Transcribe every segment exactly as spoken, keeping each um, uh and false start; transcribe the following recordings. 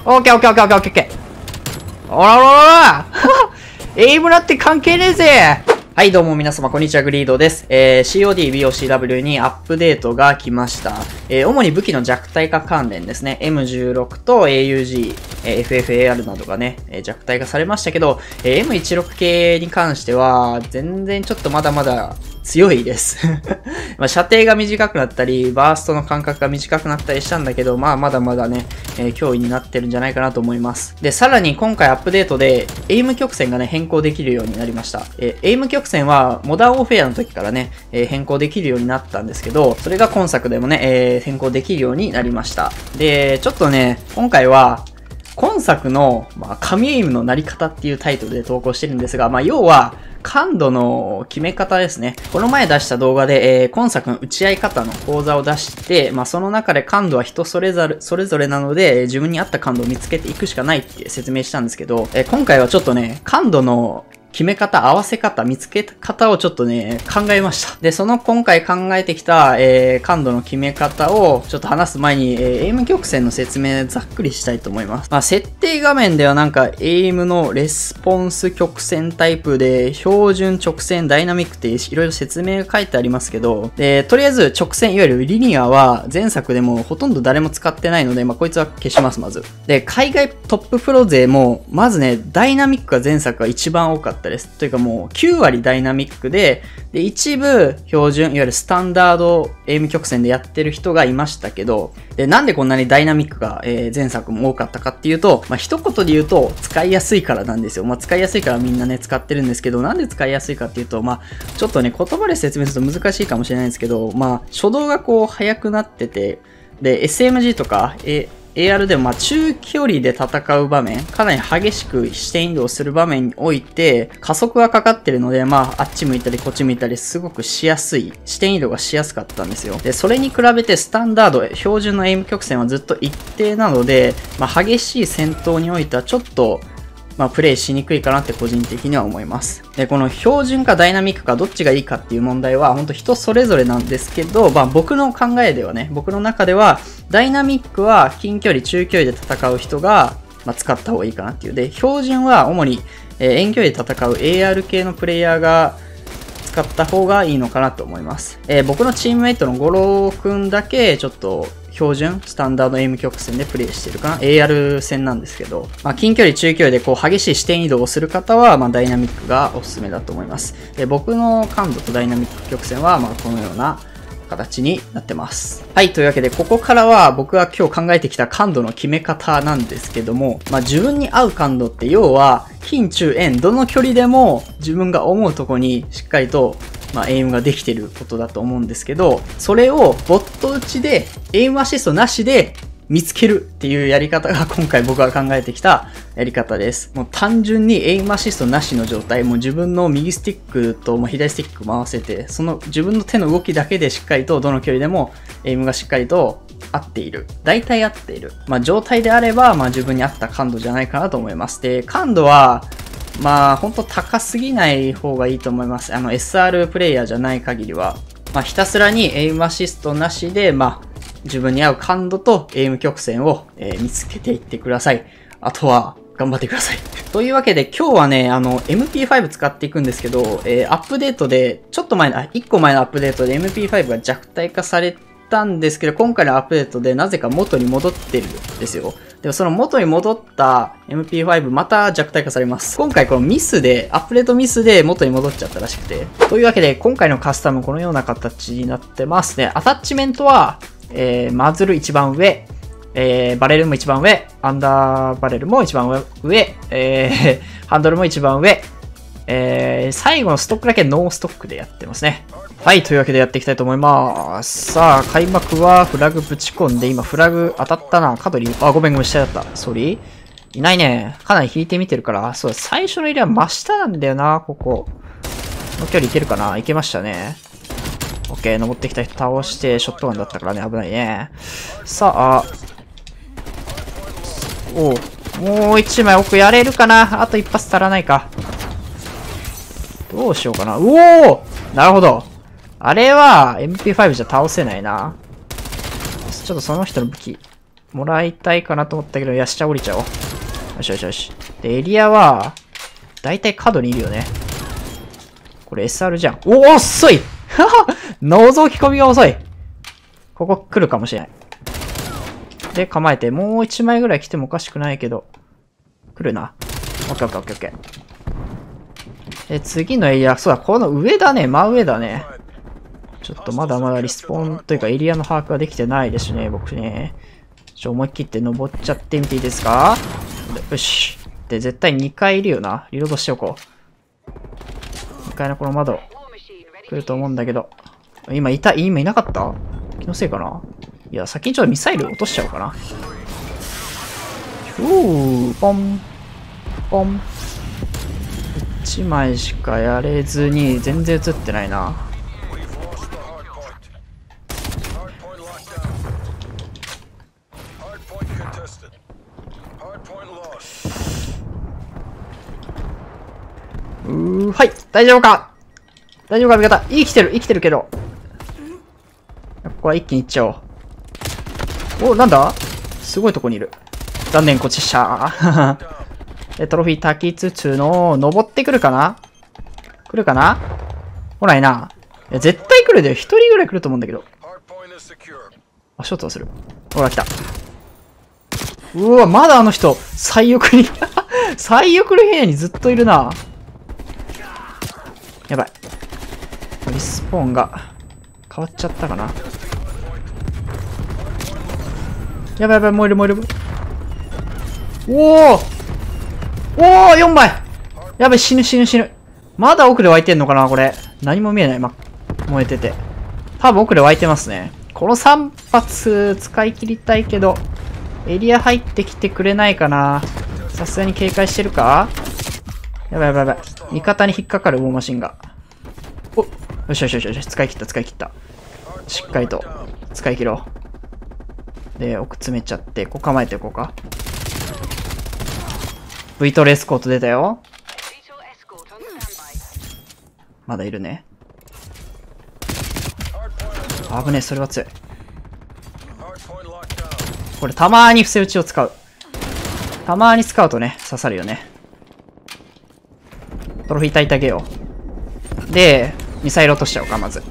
オッケーオッケーオッケーオッケーオッケーオッケー。おらおらおらエイムなんて関係ねえぜ。はい、どうも皆様、こんにちは、グリードです。えー、シーオーディー、ビーオーシーダブリュー にアップデートが来ました。えー、主に武器の弱体化関連ですね。エムじゅうろく と エーユージー、えー、エフエフエーアール などがね、えー、弱体化されましたけど、えー、エムじゅうろく 系に関しては、全然ちょっとまだまだ強いです。まあ、射程が短くなったり、バーストの間隔が短くなったりしたんだけど、まあ、まだまだね、えー、脅威になってるんじゃないかなと思います。で、さらに今回アップデートで、エイム曲線がね、変更できるようになりました。えー、エイム曲線は、モダンオフェアの時からね、えー、変更できるようになったんですけど、それが今作でもね、えー、変更できるようになりました。で、ちょっとね、今回は、今作の、まあ、神エイムのなり方っていうタイトルで投稿してるんですが、まあ、要は、感度の決め方ですね。この前出した動画で、えー、今作の打ち合い方の講座を出して、まあ、その中で感度は人それぞれ、それぞれなので、自分に合った感度を見つけていくしかないって説明したんですけど、えー、今回はちょっとね、感度の決め方、合わせ方、見つけ方をちょっとね、考えました。で、その今回考えてきた、えー、感度の決め方をちょっと話す前に、えー、エイム曲線の説明ざっくりしたいと思います。まあ、設定画面ではなんか、エイムのレスポンス曲線タイプで、標準直線ダイナミックっていろいろ説明が書いてありますけど、で、とりあえず直線、いわゆるリニアは前作でもほとんど誰も使ってないので、まあ、こいつは消します、まず。で、海外トッププロ勢も、まずね、ダイナミックが前作が一番多かったです。というかもうきゅう割ダイナミックで、で、一部標準、いわゆるスタンダードエイム曲線でやってる人がいましたけど、で、なんでこんなにダイナミックが、えー、前作も多かったかっていうと、まあ、一言で言うと使いやすいからなんですよ。まあ、使いやすいからみんなね、使ってるんですけど、なんで使いやすいかっていうと、まあ、ちょっとね、言葉で説明すると難しいかもしれないんですけど、まあ、初動がこう速くなってて、で、エスエムジー とか、えエーアール でもまあ中距離で戦う場面、かなり激しく視点移動する場面において、加速がかかってるので、まああっち向いたりこっち向いたりすごくしやすい、視点移動がしやすかったんですよ。で、それに比べてスタンダード、標準のエイム曲線はずっと一定なので、まあ激しい戦闘においてはちょっと、まあ、プレイしにくいかなって個人的には思います。で、この標準かダイナミックかどっちがいいかっていう問題は、ほんと人それぞれなんですけど、まあ僕の考えではね、僕の中では、ダイナミックは近距離、中距離で戦う人が、まあ、使った方がいいかなっていう。で、標準は主に、えー、遠距離で戦う エーアール 系のプレイヤーが使った方がいいのかなと思います。えー、僕のチームメイトの五郎くんだけ、ちょっと、標準スタンダードエイム曲線でプレイしてるかな エーアール 戦なんですけど、まあ、近距離中距離でこう激しい視点移動をする方は、まあ、ダイナミックがおすすめだと思います。で、僕の感度とダイナミック曲線は、まあ、このような形になってます。はい、というわけでここからは僕が今日考えてきた感度の決め方なんですけども、まあ、自分に合う感度って要は近中遠どの距離でも自分が思うとこにしっかりとまあ、エイムができてることだと思うんですけど、それをボット打ちで、エイムアシストなしで見つけるっていうやり方が今回僕が考えてきたやり方です。もう単純にエイムアシストなしの状態、もう自分の右スティックと左スティック回せて、その自分の手の動きだけでしっかりとどの距離でもエイムがしっかりと合っている。大体合っている。まあ状態であれば、まあ自分に合った感度じゃないかなと思います。で、感度は、まあ、ほんと高すぎない方がいいと思います。あの、エスアール プレイヤーじゃない限りは。まあ、ひたすらにエイムアシストなしで、まあ、自分に合う感度とエイム曲線を、えー、見つけていってください。あとは、頑張ってください。というわけで、今日はね、あの、エムピーファイブ 使っていくんですけど、えー、アップデートで、ちょっと前の、いっこまえのアップデートで エムピーファイブ が弱体化されたんですけど、今回のアップデートでなぜか元に戻ってるんですよ。でもその元に戻った エムピーファイブ また弱体化されます。今回このミスで、アップデートミスで元に戻っちゃったらしくて。というわけで今回のカスタムこのような形になってますね。アタッチメントは、えー、マズル一番上、えー、バレルも一番上、アンダーバレルも一番上、えー、ハンドルも一番上、えー、最後のストックだけノーストックでやってますね。はい、というわけでやっていきたいと思います。さあ、開幕はフラグぶち込んで、今フラグ当たったな。角に、あ、ごめんごめん、下だった。ソリーいないね。かなり引いてみてるから。そう、最初のエリア真下なんだよな、ここ。この距離いけるかな？いけましたね。オッケー、登ってきた人倒して、ショットガンだったからね、危ないね。さあ、おう、もう一枚奥やれるかな？あと一発足らないか。どうしようかな。うおー！なるほど。あれは エムピーファイブ じゃ倒せないな。ちょっとその人の武器もらいたいかなと思ったけど、いや、下降りちゃおう。よしよしよし。で、エリアは、だいたい角にいるよね。これ エスアール じゃん。お、遅い覗き込みが遅い。ここ来るかもしれない。で、構えて、もう一枚ぐらい来てもおかしくないけど。来るな。オッケーオッケーオッケーオッケー。で、次のエリア、そうだ、この上だね、真上だね。ちょっとまだまだリスポンというかエリアの把握ができてないですね、僕ね。ちょ、思い切って登っちゃってみていいですか？よし。で、絶対にかいいるよな。リロードしておこう。にかいのこの窓、来ると思うんだけど。今いた、今いなかった？気のせいかな？いや、先にちょっとミサイル落としちゃおうかな。うー、ポン、ポン。いちまいしかやれずに、全然映ってないな。うー、はい、大丈夫か？大丈夫か、味方。生きてる、生きてるけど。ここは一気にいっちゃおう。お、なんだ？すごいとこにいる。残念、こっちした。で、トロフィー炊きつつの、登ってくるかな？来るかな？来ないな。いや、絶対来るで。一人ぐらい来ると思うんだけど。あ、ショットはする。ほら、来た。うわ、まだあの人、最奥に、最奥の部屋にずっといるな。やばい。リスポーンが変わっちゃったかな。やばいやばい、燃える燃える。おおおお !よん 枚やばい、死ぬ死ぬ死ぬ。まだ奥で湧いてんのかなこれ。何も見えない。ま、燃えてて。多分奥で湧いてますね。このさん発使い切りたいけど、エリア入ってきてくれないかな。さすがに警戒してるか？やばいやばいやばい。味方に引っかかるウォーマシンが。お、よしよしよしよし。使い切った使い切った。しっかりと使い切ろう。で、奥詰めちゃって、こう構えていこうか。V トレエスコート出たよ。まだいるね。危ねえ、それは強い。これたまーに伏せ撃ちを使う。たまーに使うとね、刺さるよね。トロフィー炊いてあげよう。で、ミサイル落としちゃおうか、まず。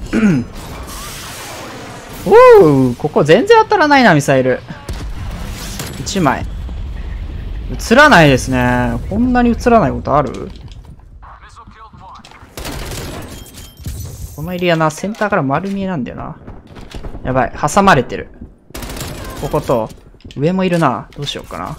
おー、ここ全然当たらないな、ミサイル。いちまい。映らないですね。こんなに映らないことある？このエリアな、センターから丸見えなんだよな。やばい、挟まれてる。ここと、上もいるな。どうしようかな。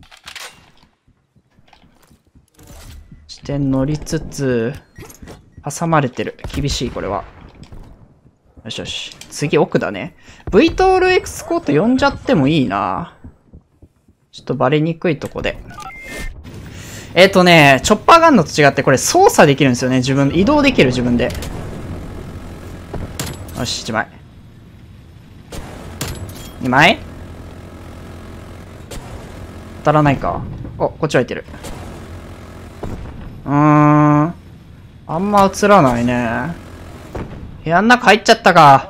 地点乗りつつ、挟まれてる。厳しい、これは。よしよし。次、奥だね。V トールエクスコート呼んじゃってもいいな。ちょっとバレにくいとこで。えっとね、チョッパーガンのと違って、これ操作できるんですよね。自分、移動できる、自分で。よし、いちまい。にまい当たらないか。お、こっち湧いてる。うーん。あんま映らないね。部屋の中入っちゃったか。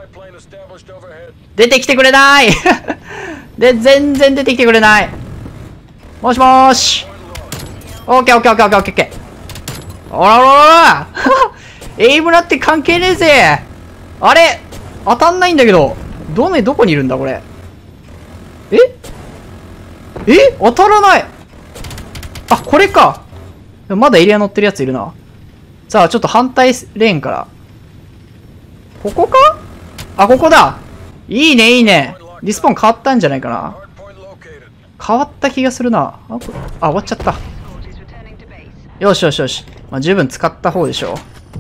出てきてくれないで、全然出てきてくれない。もしもーし。オッケーオッケーオッケーオッケーオッケーオッケー。おらおらおらエイムなって関係ねえぜ。あれ当たんないんだけど。どめどこにいるんだこれ。ええ当たらない。あ、これか。まだエリア乗ってるやついるな。さあ、ちょっと反対レーンから。ここか？あ、ここだ。いいね、いいね。リスポーン変わったんじゃないかな。変わった気がするな。あ、これあ終わっちゃった。よしよしよし。まあ、十分使った方でしょ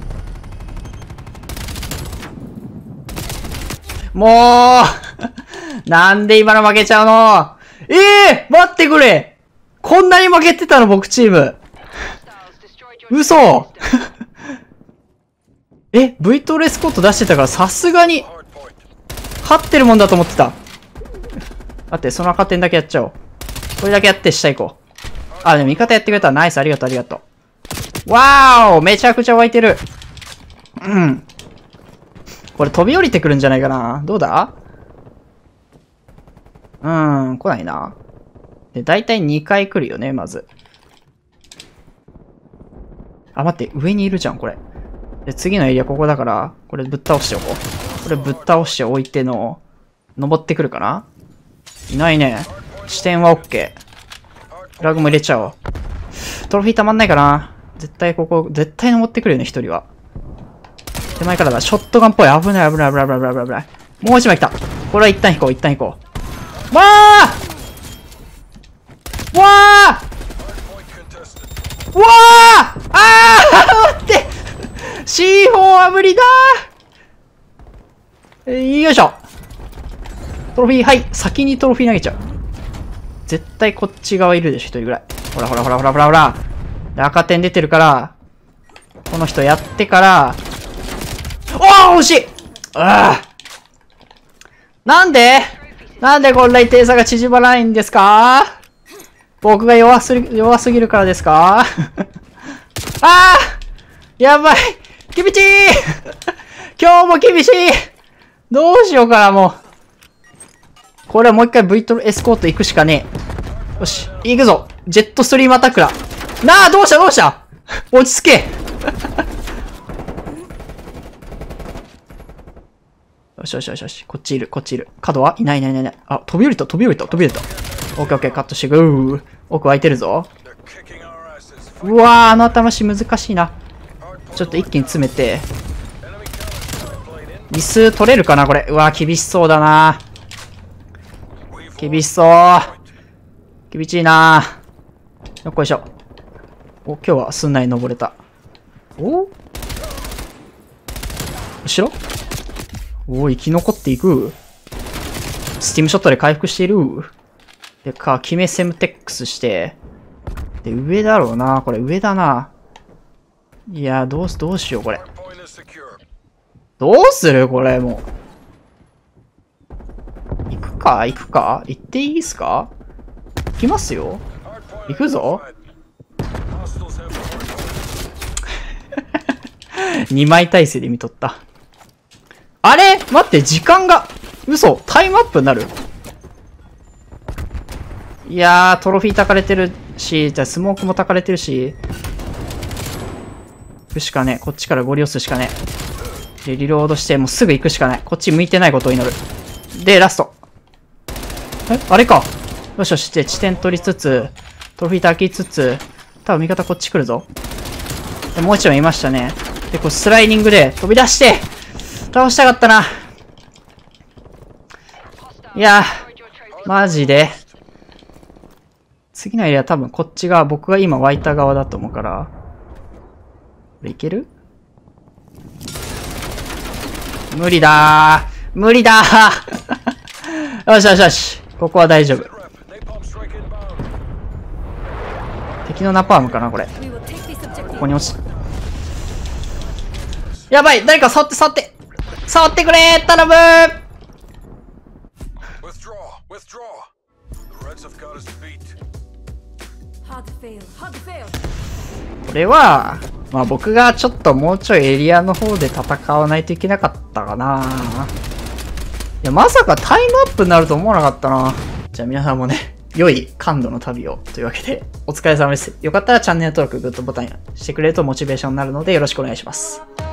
う。もうなんで今の負けちゃうの？ええー、待ってくれ。こんなに負けてたの僕チーム。嘘え、V トレスコット出してたからさすがに、勝ってるもんだと思ってた。待って、その赤点だけやっちゃおう。これだけやって下行こう。あ、でも味方やってくれた。ナイス、ありがとう、ありがとう。わーおめちゃくちゃ湧いてる。うん。これ飛び降りてくるんじゃないかな。どうだ？ うーん、来ないな。で、だいたいにかい来るよね、まず。あ、待って、上にいるじゃん、これ。で、次のエリアここだから、これぶっ倒しておこう。これぶっ倒しておいての、登ってくるかないないね。視点は OK。フラグも入れちゃおう。トロフィーたまんないかな絶対ここ、絶対登ってくるよね、一人は。手前からだ。ショットガンっぽい。危ない危ない危ない危ない危ない危ない。もう一枚来た。これは一旦引こう、一旦引こう。わーわーわーあー待って シーフォー は無理だーよいしょトロフィー、はい。先にトロフィー投げちゃう。絶対こっち側いるでしょ、一人ぐらい。ほらほらほらほらほらほら。で、赤点出てるから、この人やってから、おー惜しいああなんでなんでこんなに点差が縮まらないんですか僕が弱すぎ、弱すぎるからですかああやばい厳しい今日も厳しいどうしようかな、もう。これはもう一回 V トロエスコート行くしかねえ。よし、行くぞジェットストリームアタックだなあどうしたどうした落ち着けよしよしよしよし。こっちいる、こっちいる。角はいないいないいないいない。あ、飛び降りた、飛び降りた、飛び降りた。オッケーオッケー、カットしていく。うー。奥空いてるぞ。うわー、あの頭し難しいな。ちょっと一気に詰めて。リス取れるかなこれ。うわー、厳しそうだな。厳しそう。厳しいな。よっこいしょ。お、今日はすんなり登れた。お後ろおお、生き残っていく。スティームショットで回復している。で、か、決めセムテックスして。で、上だろうな。これ上だな。いや、どうす、どうしよう、これ。どうするこれ、もう。行くか行くか行っていいっすか行きますよ。行くぞ。にまい体制で見とった。あれ待って、時間が、嘘タイムアップになるいやー、トロフィー焚かれてるし、じゃあスモークも焚かれてるし。行くしかねえ。こっちからゴリ押すしかねえ。で、リロードして、もうすぐ行くしかない。こっち向いてないことを祈る。で、ラスト。えあれか。よしよし。で、地点取りつつ、トロフィー焚きつつ、多分味方こっち来るぞ。で、もう一枚いましたね。で、こうスライディングで飛び出して、倒したかったな。いやー、マジで。次のエリア多分こっち側、僕が今湧いた側だと思うから。これいける？無理だー。無理だー。よしよしよし。ここは大丈夫。敵のナパームかなこれ。ここに落ちた。やばい誰か触って触って触ってくれー頼むーこれは、まあ僕がちょっともうちょいエリアの方で戦わないといけなかったかな。いや、まさかタイムアップになると思わなかったな。じゃあ皆さんもね、良い感度の旅をというわけで、お疲れ様です。よかったらチャンネル登録、グッドボタンしてくれるとモチベーションになるのでよろしくお願いします。